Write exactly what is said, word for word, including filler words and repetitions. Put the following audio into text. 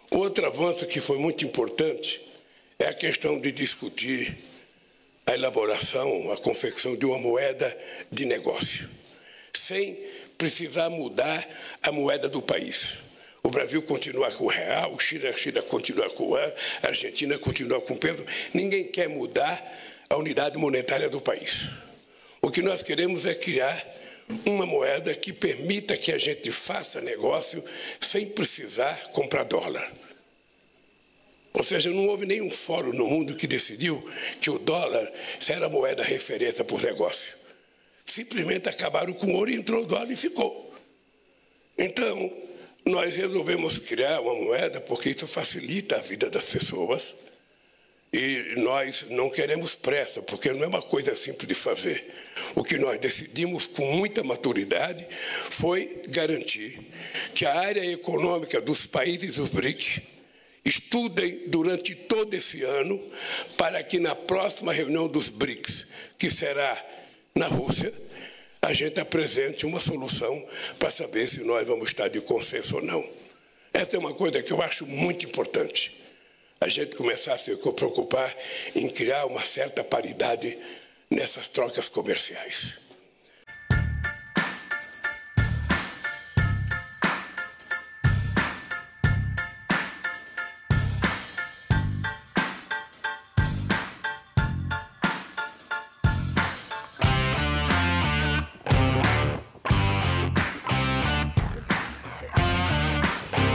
Outro avanço que foi muito importante é a questão de discutir a elaboração, a confecção de uma moeda de negócio, sem precisar mudar a moeda do país. O Brasil continua com o real, o Chile, a China continua com o yuan, a Argentina continua com o peso. Ninguém quer mudar a unidade monetária do país. O que nós queremos é criar uma moeda que permita que a gente faça negócio sem precisar comprar dólar. Ou seja, não houve nenhum fórum no mundo que decidiu que o dólar era a moeda referência para os negócios. Simplesmente acabaram com o ouro, entrou o dólar e ficou. Então, nós resolvemos criar uma moeda porque isso facilita a vida das pessoas e nós não queremos pressa, porque não é uma coisa simples de fazer. O que nós decidimos com muita maturidade foi garantir que a área econômica dos países dos B R I C estudem durante todo esse ano para que na próxima reunião dos B R I C S, que será na Rússia, a gente apresente uma solução para saber se nós vamos estar de consenso ou não. Essa é uma coisa que eu acho muito importante. A gente começar a se preocupar em criar uma certa paridade nessas trocas comerciais.